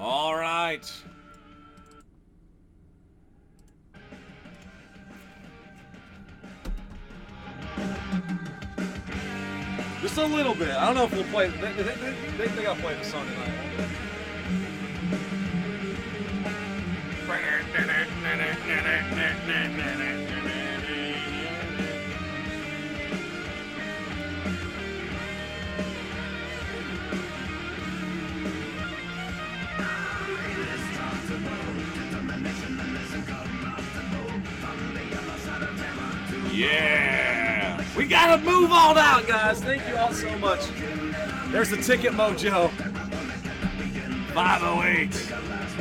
All right. Just a little bit. I don't know if we'll play. They gotta play the song tonight. Yeah! We gotta move on out, guys. Thank you all so much. There's the Ticket Mojo. 508.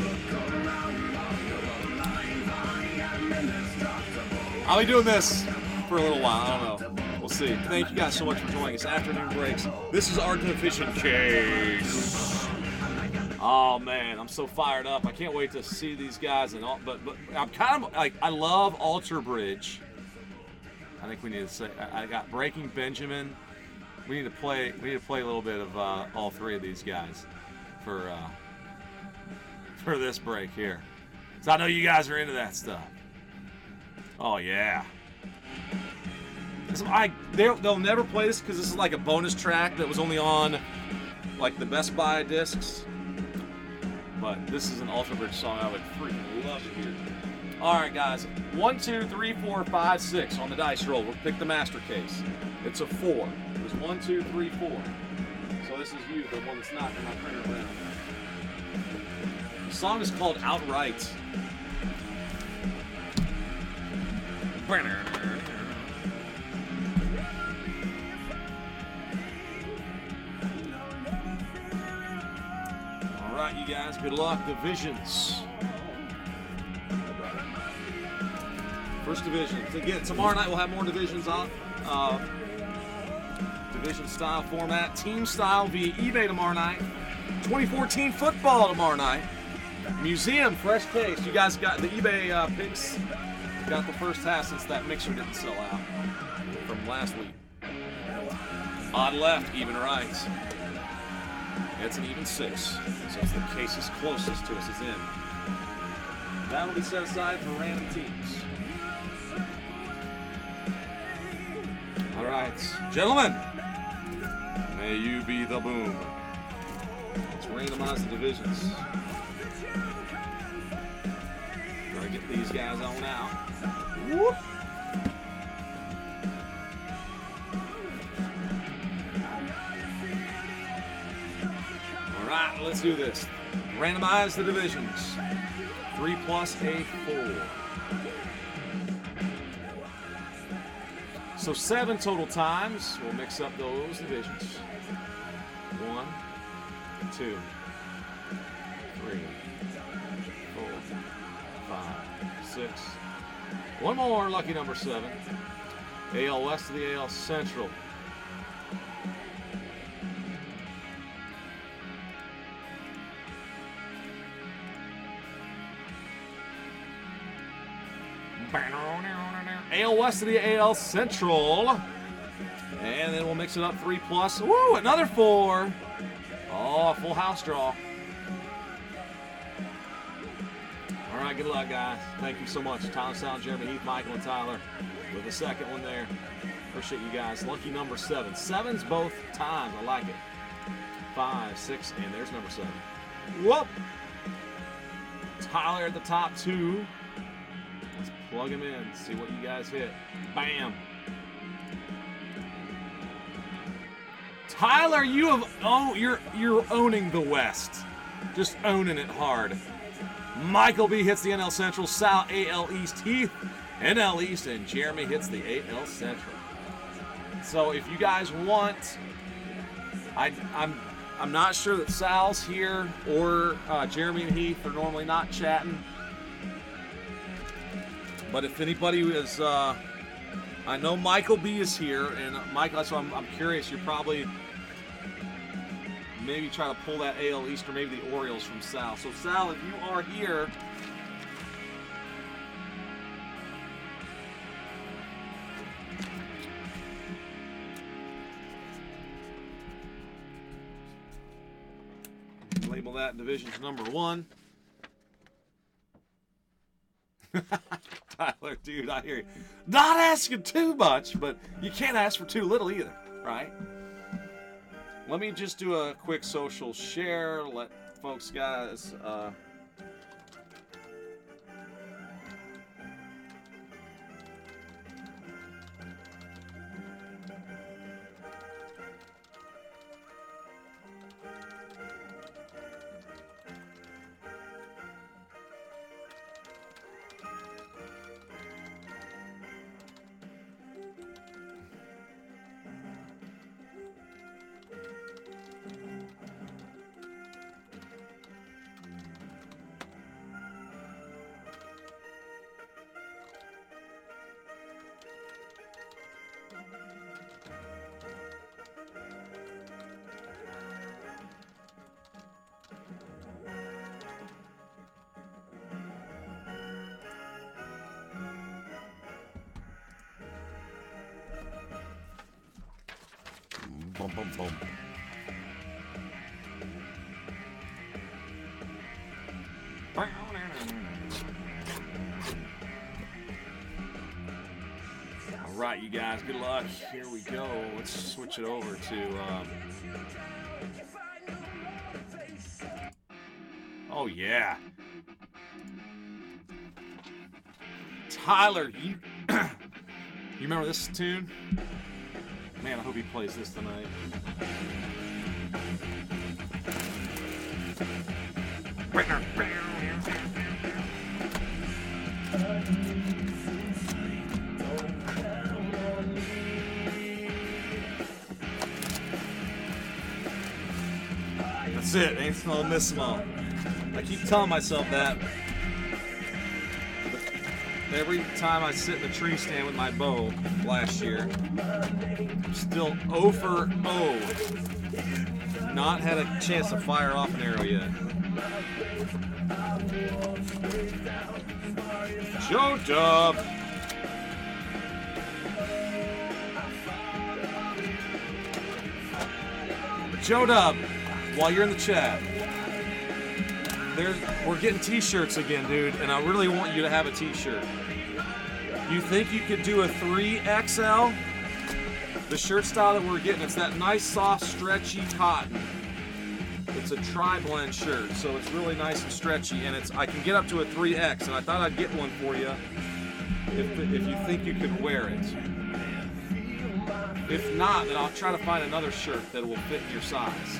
I'll be doing this for a little while. I don't know. We'll see. Thank you guys so much for joining us. Afternoon breaks. This is our Division Case. Oh man, I'm so fired up. I can't wait to see these guys and all. But I'm kind of like, I love Alter Bridge. I think we need to say I got Breaking Benjamin. We need to play a little bit of all three of these guys for this break here. So I know you guys are into that stuff. Oh yeah. They'll never play this because this is like a bonus track that was only on like the Best Buy discs. But this is an Alter Bridge song I would freaking love to hear. All right, guys. 1, 2, 3, 4, 5, 6 on the dice roll. We'll pick the master case. It's a 4. There's 1, 2, 3, 4. So this is you, the one that's not in my printer around. The song is called Outright. All right, you guys. Good luck. Divisions. First division. Again, tomorrow night we'll have more divisions on. Division style format. Team style via eBay tomorrow night. 2014 football tomorrow night. Museum, fresh case. You guys got the eBay picks. Got the first half since that mixer didn't sell out from last week. Odd left, even right. It's an even 6. So it's the cases closest to us is in. That'll be set aside for random teams. All right, gentlemen, may you be the boom. Let's randomize the divisions. Try to get these guys on out. Whoop. All right, let's do this. Randomize the divisions. 3 plus a 4. So 7 total times. We'll mix up those divisions. 1, 2, 3, 4, 5, 6. One more, lucky number 7. AL West to the AL Central. AL West to the AL Central. And then we'll mix it up 3 plus. Woo, another 4. Oh, full house draw. All right, good luck, guys. Thank you so much. Tyler, Sal, Jeremy, Heath, Michael, and Tyler with the second one there. Appreciate you guys. Lucky number 7. 7's both times. I like it. 5, 6, and there's number 7. Whoop. Tyler at the top 2. Let's plug him in. See what you guys hit. Bam. Tyler, you're owning the West. Just owning it hard. Michael B hits the NL Central. Sal AL East. Heath NL East, and Jeremy hits the AL Central. So if you guys want, I'm not sure that Sal's here or Jeremy and Heath are normally not chatting. But if anybody is, I know Michael B is here, and Michael, so I'm curious. You're probably maybe trying to pull that AL East or maybe the Orioles from Sal. So Sal, if you are here, Label that division's number 1. Tyler, dude, I hear you. Not asking too much, but you can't ask for too little either, right? Let me just do a quick social share. Let folks, guys, boom, boom, boom. All right, you guys, good luck. Here we go. Let's switch it over to. Oh yeah, Tyler, you you remember this tune? Man, I hope he plays this tonight. That's it. Ain't no miss 'em all. I keep telling myself that. But every time I sit in the tree stand with my bow last year, I'm still 0 for 0. Not had a chance to fire off an arrow yet. Joe Dub. Joe Dub, while you're in the chat, we're getting t-shirts again, dude, and I really want you to have a t-shirt. You think you could do a 3XL? The shirt style that we're getting, it's that nice, soft, stretchy cotton. It's a tri-blend shirt, so it's really nice and stretchy, and I can get up to a 3X, and I thought I'd get one for you if you think you could wear it. If not, then I'll try to find another shirt that will fit your size.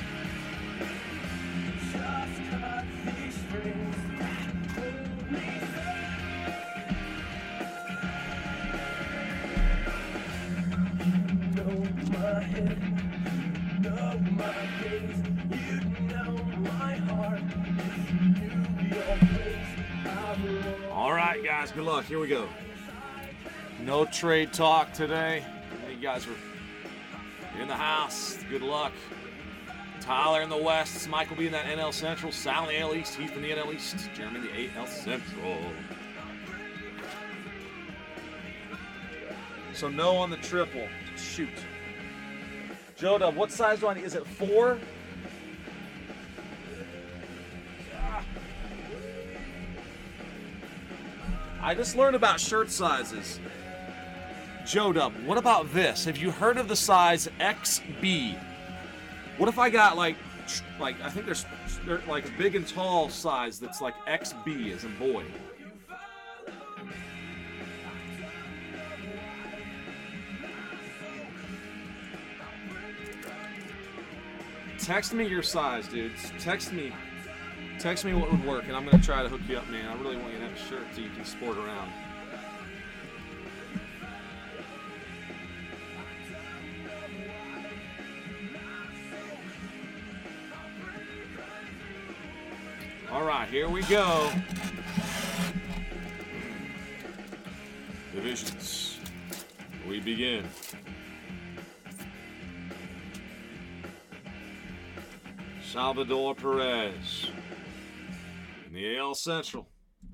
All right, guys, good luck. Here we go. No trade talk today. You guys are in the house. Good luck. Tyler in the West. Mike will be in that NL Central. Sal in the AL East. Heath in the NL East. Jeremy in the AL Central. So no on the triple. Shoot. Joe Dub, what size do I need? Is it 4? I just learned about shirt sizes. Joe Dub, what about this? Have you heard of the size XB? What if I got like I think there's like a big and tall size that's like XB as in boy. Text me your size, dude. Text me what would work, and I'm gonna try to hook you up, man. I really want you to have a shirt so you can sport around. All right, here we go. Divisions. We begin. Salvador Perez in the AL Central.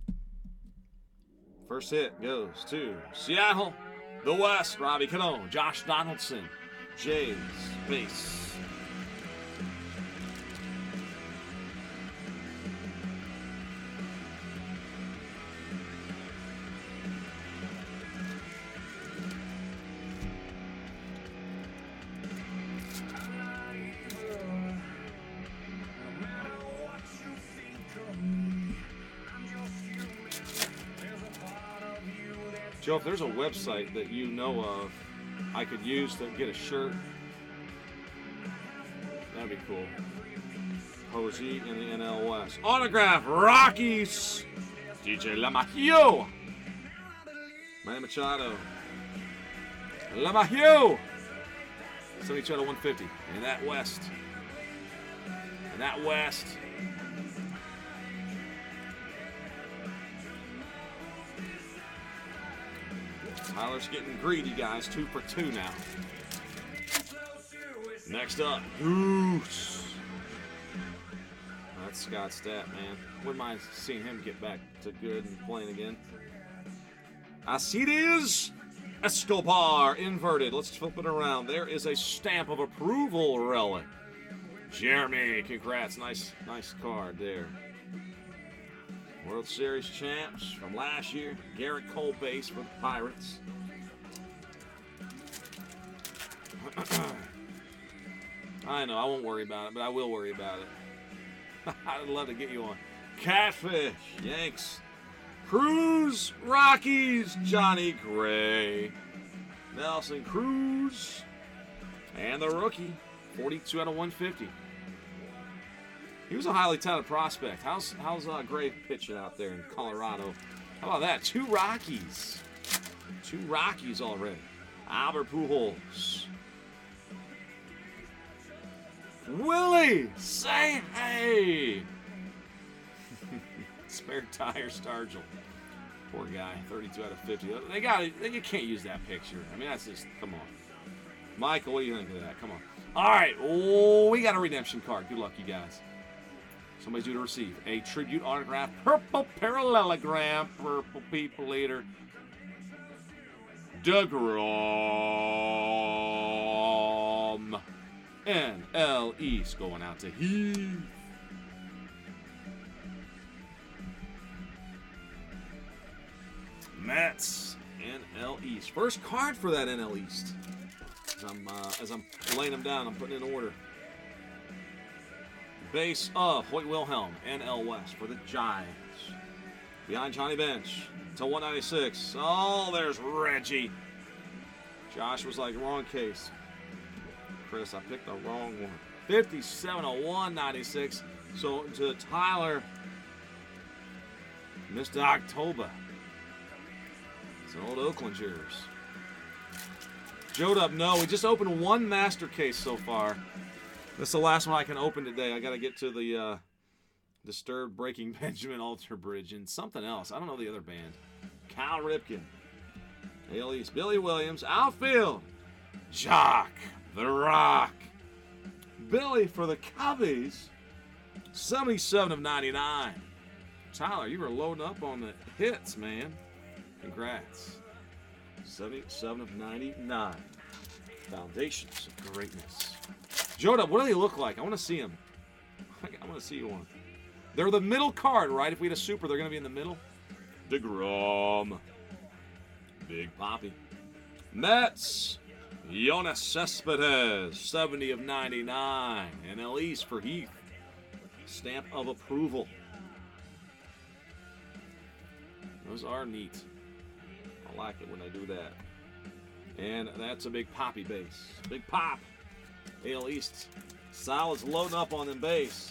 First hit goes to Seattle, the West, Robbie Cano, Josh Donaldson, Jays, base. Joe, if there's a website that you know of I could use to get a shirt, that'd be cool. Posey in the NL West. Autograph Rockies. DJ LeMahieu. Manny Machado. LeMahieu. 72 out of 150. And that West. And that West. Tyler's getting greedy, guys. 2 for 2 now. Next up, Goose. That's Scott Stapp, man. Wouldn't mind seeing him get back to good and playing again. Alcides Escobar, inverted. Let's flip it around. There is a stamp of approval relic. Jeremy, congrats. Nice card there. World Series champs from last year. Garrett Cole base for the Pirates. I know, I won't worry about it, but I will worry about it. I'd love to get you on. Catfish, Yanks. Cruz, Rockies, Johnny Gray. Nelson Cruz. And the rookie, 42 out of 150. He was a highly touted prospect. How's Gray pitching out there in Colorado? How about that? 2 Rockies. 2 Rockies already. Albert Pujols. Willie, say hey. Spare tire Stargell. Poor guy, 32 out of 50. They got it. You can't use that picture. I mean, that's just, come on. Michael, what do you think of that? Come on. All right. Oh, we got a redemption card. Good luck, you guys. Somebody's due to receive a tribute autograph, purple parallelogram, purple people eater, DeGrom, NL East going out to Heath. Mets, NL East. First card for that NL East. As I'm laying them down, I'm putting in order. Base of Hoyt Wilhelm, NL West for the Giants. Behind Johnny Bench to 196. Oh, there's Reggie. Josh was like, wrong case. Chris, I picked the wrong one. 57 of 196. So to Tyler, Mr. October. It's an old Oakland jersey. Joe Dub, no, we just opened 1 master case so far. This is the last one I can open today. I got to get to the Disturbed Breaking Benjamin Alter Bridge and something else. I don't know the other band. Cal Ripken. AL East. Billy Williams. Outfield. Jock the Rock. Billy for the Cubbies. 77 of 99. Tyler, you were loading up on the hits, man. Congrats. 77 of 99. Foundations of greatness. Joda, what do they look like? I want to see them. I want to see one. They're the middle card, right? If we had a super, they're going to be in the middle. DeGrom. Big Poppy. Mets. Jonas Cespedes. 70 of 99. NL East for Heath. Stamp of approval. Those are neat. I like it when they do that. And that's a Big Poppy base. Big Pop. AL East. Solid's loading up on them base.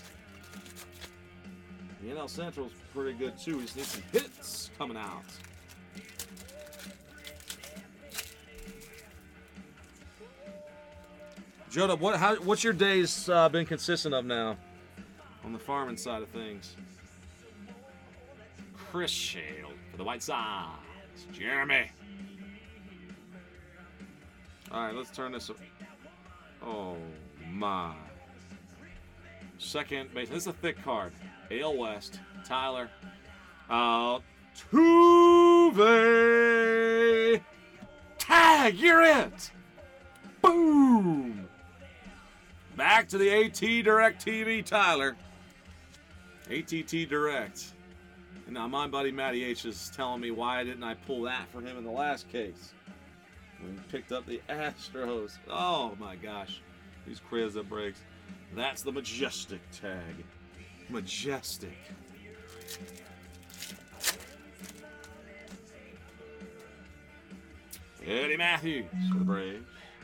The NL Central's pretty good too. We just need some hits coming out. Joda, what's your days been consistent of now on the farming side of things? Chris Shale for the White Sox. Jeremy. All right, let's turn this up. Oh, my. Second base. This is a thick card. AL West. Tyler. Tuve. Tag, you're it. Boom. Back to the AT Direct TV, Tyler. ATT Direct. And now my buddy Matty H is telling me why didn't I pull that for him in the last case. We picked up the Astros. Oh my gosh. These quiz that breaks. That's the Majestic tag. Majestic. Eddie Matthews for the Braves.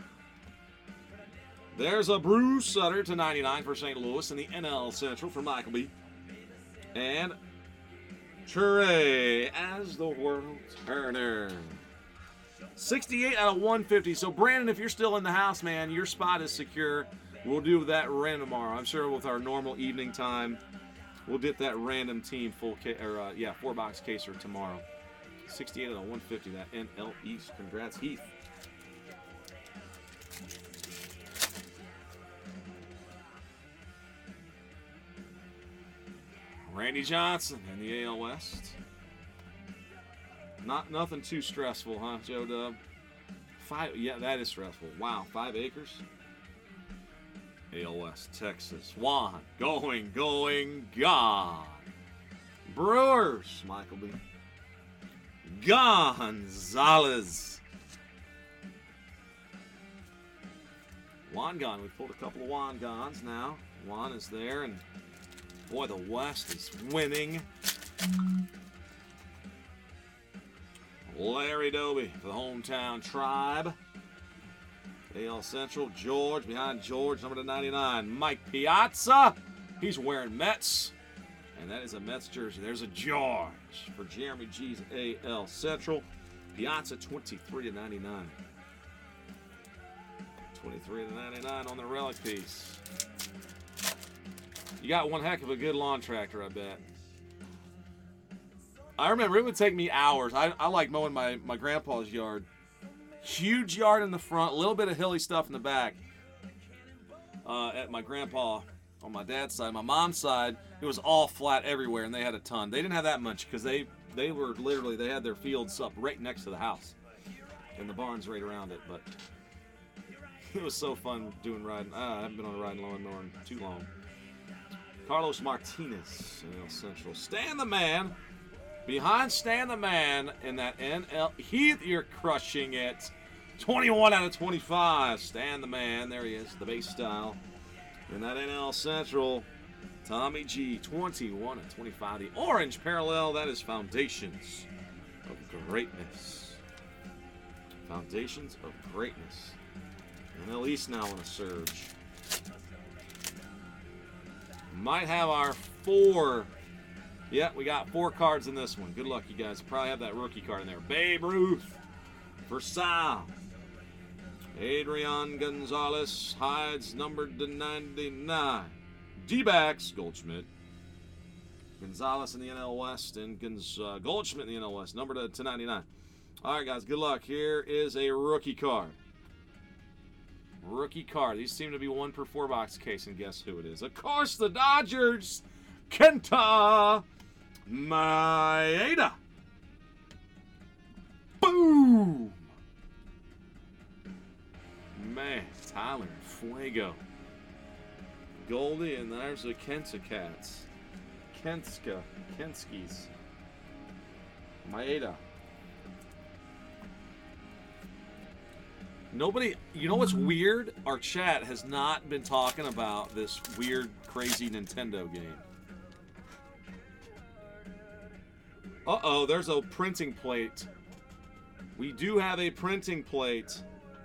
There's a Bruce Sutter to 99 for St. Louis in the NL Central for Michael B. And Trey as the World Turner. 68 out of 150. So, Brandon, if you're still in the house, man, your spot is secure. We'll do that random tomorrow. I'm sure with our normal evening time, we'll get that random team full 4-box caser tomorrow. 68 out of 150, that NL East. Congrats, Heath. Randy Johnson in the AL West. Nothing too stressful, huh, Joe Dub? Yeah, that is stressful. Wow, 5 acres. AL West, Texas. Juan, going, gone. Brewers, Michael B. Gonzalez. Juan gone. We've pulled a couple of Juan Gons now. Juan is there, and boy, the West is winning. Larry Doby for the hometown Tribe. AL Central, George behind George, number to 99. Mike Piazza. He's wearing Mets. And that is a Mets jersey. There's a George for Jeremy G's AL Central. Piazza, 23 to 99. 23 to 99 on the relic piece. You got one heck of a good lawn tractor, I bet. I remember it would take me hours. I like mowing my grandpa's yard. Huge yard in the front, a little bit of hilly stuff in the back. At my grandpa on my dad's side. My mom's side, it was all flat everywhere, and they had a ton. They didn't have that much because they were literally, they had their fields up right next to the house. And the barn's right around it, but it was so fun doing riding. I haven't been on a riding lawnmower in too long. Carlos Martinez, NL Central. Stan the Man. Behind Stan the Man in that NL. Heath, you're crushing it. 21 out of 25. Stan the Man. There he is. The base style. In that NL Central. Tommy G. 21 out of 25. The orange parallel. That is Foundations of Greatness. Foundations of Greatness. NL East now on a surge. Might have our 4. Yeah, we got 4 cards in this one. Good luck, you guys. Probably have that rookie card in there. Babe Ruth for Sal. Adrian Gonzalez hides numbered to 99. D-backs, Goldschmidt. Gonzalez in the NL West and Goldschmidt in the NL West, numbered to 99. All right, guys, good luck. Here is a rookie card. Rookie card. These seem to be 1 per 4-box case, and guess who it is? Of course, the Dodgers. Kenta Maeda. Boom. Man, Tyler Fuego. Goldie, and there's the Kenta Cats. Kenskis. Maeda. Nobody, you know what's weird? Our chat has not been talking about this weird, crazy Nintendo game. Uh-oh, there's a printing plate. We do have a printing plate.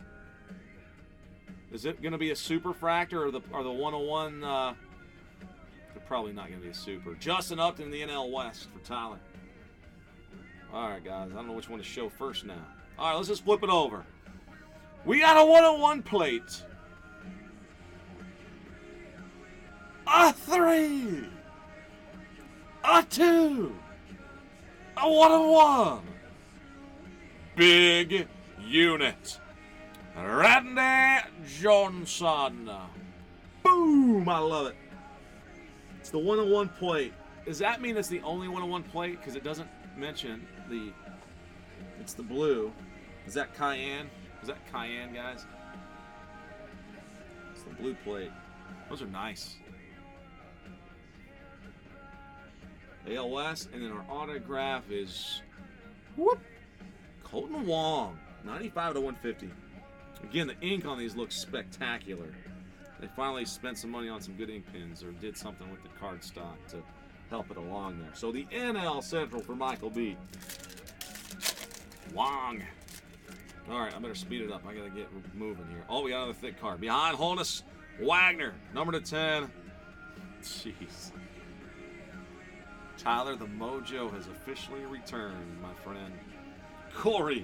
Is it going to be a super fractor or the 101? They're probably not going to be a super. Justin Upton in the NL West for Tyler. All right, guys. I don't know which one to show first now. All right, let's just flip it over. We got a 101 plate. A 3. A 2. A 101. Big unit. Randy Johnson. Boom! I love it. It's the 101 plate. Does that mean it's the only 101 plate? Because it doesn't mention the... It's the blue. Is that Cayenne? Is that Cayenne, guys? It's the blue plate. Those are nice. AL West, and then our autograph is... Whoop! Colton Wong. 95 to 150. Again, the ink on these looks spectacular. They finally spent some money on some good ink pens or did something with the cardstock to help it along there. So the NL Central for Michael B. Wong. All right, I better speed it up. I got to get moving here. Oh, we got another thick card. Behind Honus Wagner, number to 10. Jeez. Tyler, the mojo has officially returned, my friend. Corey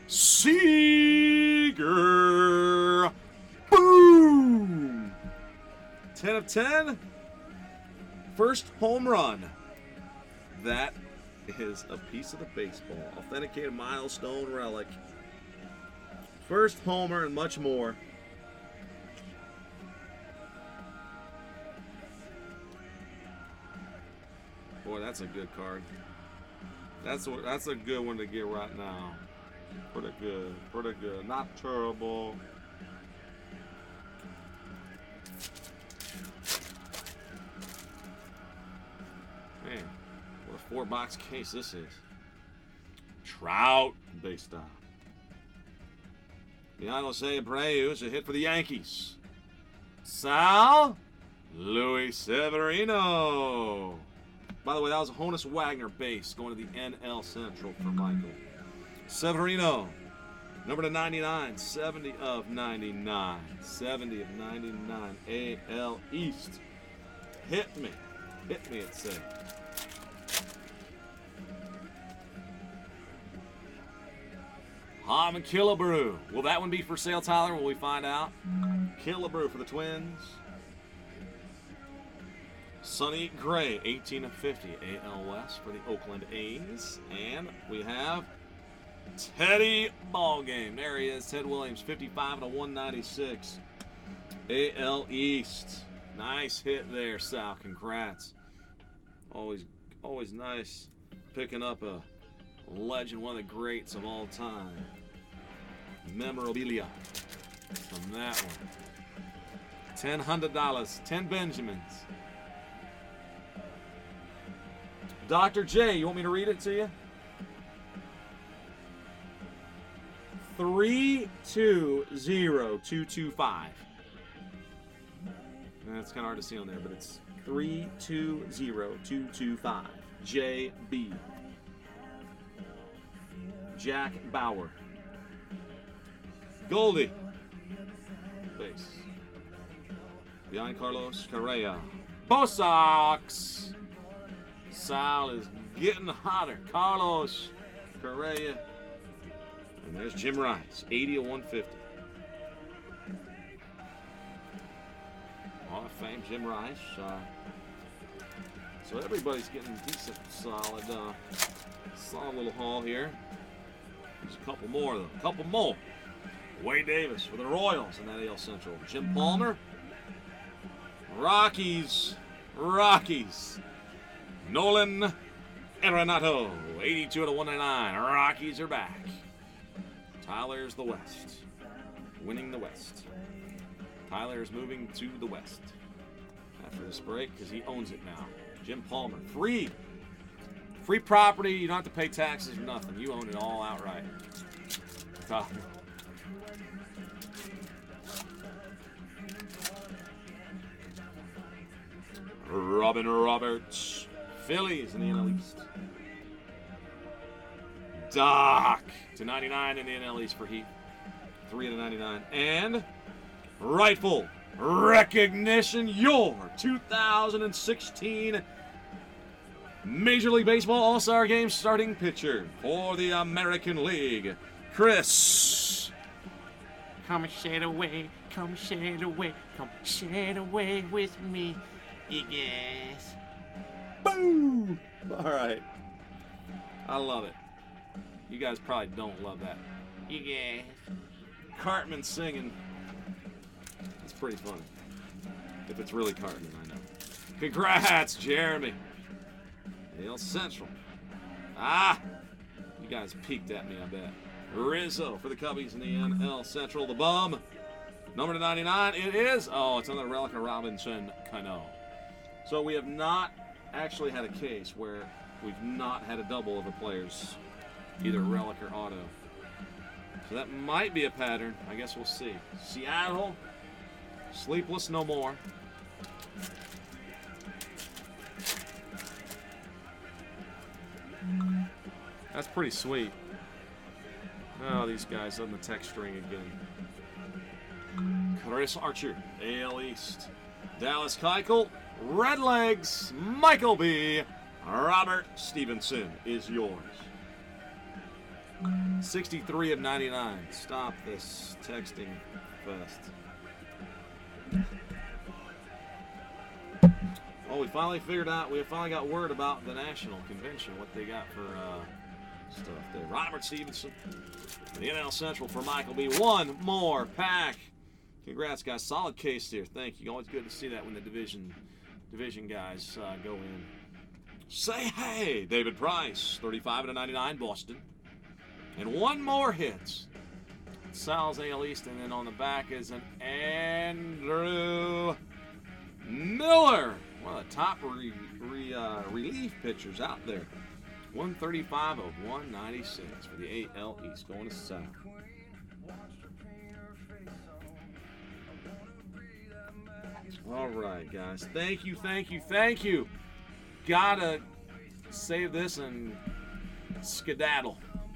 Seager. Boom! 10 of 10. First home run. That is a piece of the baseball. Authenticated milestone relic. First homer and much more. Boy, that's a good card. That's a good one to get right now. Pretty good. Pretty good. Not terrible. Man, what a 4-box case this is. Trout base style. Behind Jose Abreu is a hit for the Yankees. Sal Luis Severino. By the way, that was a Honus Wagner base going to the NL Central for Michael. Severino, number to 99, 70 of 99. 70 of 99. AL East. Hit me. Hit me, it said. Harmon Killebrew. Will that one be for sale, Tyler? Will we find out? Killebrew for the Twins. Sonny Gray, 18 of 50. AL West for the Oakland A's. And we have Teddy Ballgame. There he is. Ted Williams, 55 of 196. AL East. Nice hit there, Sal. Congrats. Always nice picking up a legend, one of the greats of all time. Memorabilia from that one. $100, 10 Benjamins. Dr. J, you want me to read it to you? 320225. That's kind of hard to see on there, but it's 320225. JB. Jack Bauer. Goldie. Base. Behind Carlos Correa. Bosox. Sal is getting hotter. Carlos Correa. And there's Jim Rice. 80 of 150. Hall of Fame, Jim Rice. So everybody's getting decent, solid little haul here. There's a couple more, though. A couple more. Wade Davis for the Royals in that AL Central. Jim Palmer. Rockies. Nolan Arenado. 82 out of 199. Rockies are back. Tyler's the West. Winning the West. Tyler's moving to the West after this break because he owns it now. Jim Palmer. Free property. You don't have to pay taxes or nothing. You own it all outright. Robin Roberts. Phillies in the NL East. Doc to 99 in the NL East for Heat. 3 out of 99. And rightful recognition, your 2016 Major League Baseball All-Star Game starting pitcher for the American League, Chris. Come shade away, come shade away, come shade away with me. Yes. Boom! All right. I love it. You guys probably don't love that. Yes. Cartman singing. It's pretty funny. If it's really Cartman, I know. Congrats, Jeremy. AL Central. You guys peeked at me, I bet. Rizzo for the Cubbies in the NL Central. The bum. Number to 99, it is. Oh, it's another relic of Robinson Cano. So we have not actually had a case where we've not had a double of a player's either relic or auto. So that might be a pattern. I guess we'll see. Seattle. Sleepless no more. That's pretty sweet. Oh, these guys on the text string again. Chris Archer, AL East. Dallas Keuchel, Redlegs, Michael B. Robert Stevenson is yours. 63 of 99. Stop this texting fest. Well, we finally got word about the national convention, what they got for stuff there. Robert Stevenson, the NL Central for Michael B. One more pack. Congrats, guys. Solid case here. Thank you. Always good to see that when the division guys go in. Say hey, David Price, 35 of 99, Boston. And one more hits. Sal's AL East, and then on the back is an Andrew Miller. One of the top relief pitchers out there. 135 of 196 for the AL East, going to Sal. All right, guys. Thank you. Gotta save this and skedaddle.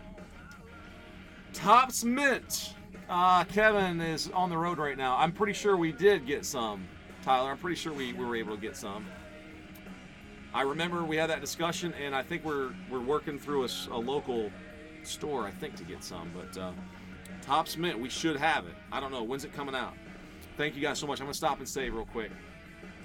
Topps Mint. Kevin is on the road right now. I'm pretty sure we did get some, Tyler. I'm pretty sure we were able to get some. I remember we had that discussion, and I think we're working through a local store, I think, to get some. But Topps Mint, we should have it. I don't know. When's it coming out? Thank you guys so much. I'm going to stop and save real quick.